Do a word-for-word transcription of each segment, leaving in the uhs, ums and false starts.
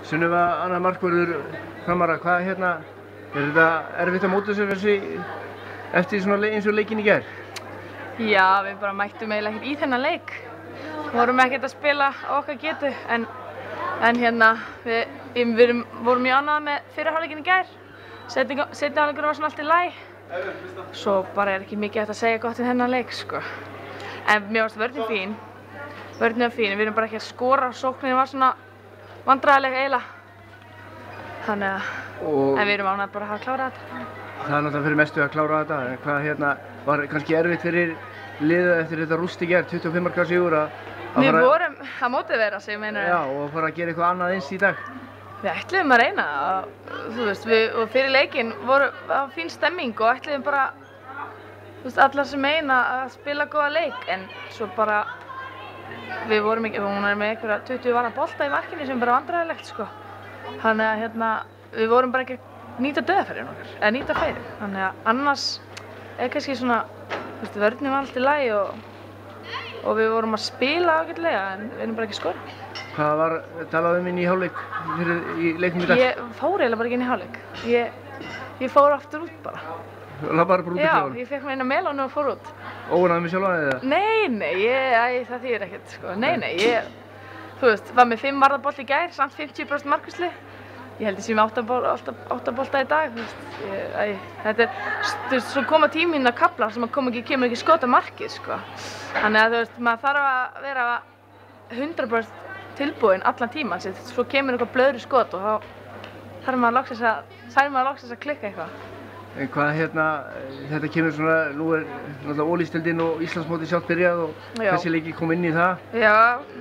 Sunneva Anna markvörður Framara, hvað hérna, er þetta erfitt að móta sér þessi eftir svona eins og leikinn í gær? Já, við bara mættum eiginlega ekkert í þennan leik. Við vorum ekkert að spila á okkar getu, en, en hérna, við, við erum, vorum mjög ánægðir með fyrri hálfleikinn í gær. Seinni hálfleikurinn var svona allt í lagi. Svo bara er ekki mikið hægt að segja gott um þennan leik, sko. En mér fannst vörnin fín. Vörnin var fín, við erum bara ekki að skora, sóknin var svona vandræðaleg eiginlega. Þannig að, og en við erum ánægðir bara að hafa klárað þetta. Það er náttúrulega fyrir mestu að klára þetta, en hvað hérna var kannski erfitt fyrir liðið eftir þetta rúst í gær, tuttugu og fimm marka sigur að Við fara, vorum að mótivera sig, meinar við. Já, og fara að gera eitthvað annað eins í dag. Við ætluðum að reyna, og, þú veist, við, og fyrir leikinn voru var fín stemming og ætluðum bara, þú veist, allar sem meina að spila góða leik, en svo bara, við vorum ekki, hún er með einhverja tuttugu varða bolta í markinu sem bara vandræðilegt, sko. Þannig að hérna, við vorum bara ekki að nýta dauðafærin okkar, eða nýta færi. Þannig að annars er kannski svona, þú veist, vörnin var allt í lagi og, og við vorum að spila ágætlega, en við erum bara ekki að skora. Hvað var talað um inn í hálfleik fyrir í leiknum í dag? Ég fór eiginlega bara ekki inn í hálfleik. Ég, ég fór aftur út bara. Það var bara út í kljáðan? Já, ég fekk mér eina melónu og fór út. Óánægður með sjálfan eða? Nei, nei, ég, æ, það þýðir ekkert, sko. Nei, nei, ég, þú veist, var með fimm varðabolt í gær, samt fimmtíu prósent markvislu. Ég held ég sé með átta bolta í dag, þú veist. Ég, æ, þetta er, þú veist, svo koma tíminn að kafla sem að kom ekki, kemur ekki skot að markið, sko. Þannig að, þú veist, maður þarf að vera hundrað prósent tilbúinn allan tíman, svo kemur eitthvað blöðri skot og þá þarf maður loksins að, þarf maður loksins að klikka eitthvað. En hvað hérna, þetta kemur svona, nú er náttúrulega Ólísdeildin og Íslandsmótið sjálft byrjað og Já. Þessi leiki kom inn í það. Já.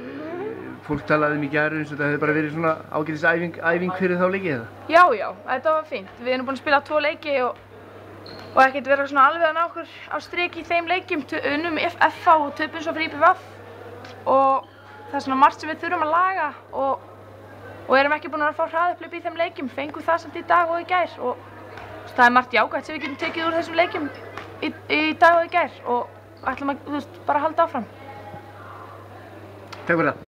Fólk talaði um í gær eins og þetta hefði bara verið svona ágætis æfing, æfing fyrir þá leiki eða? Já, já, þetta var fínt. Við erum búin að spila tvo leiki og, og ekkert vera svona alveg að ná okkur á strik í þeim leikjum, unnum F H og töpum svo fyrir I B V og það er svona margt sem við þurfum að laga og, og erum ekki búin að fá hraðupphlaup í þeim leikjum, fengum það samt í dag og í gær og það er margt jákvætt sem við getum tekið úr þessum leikjum í, í dag og í gær og ætlum að, þú veist, bara halda áfram. Takk fyrir það.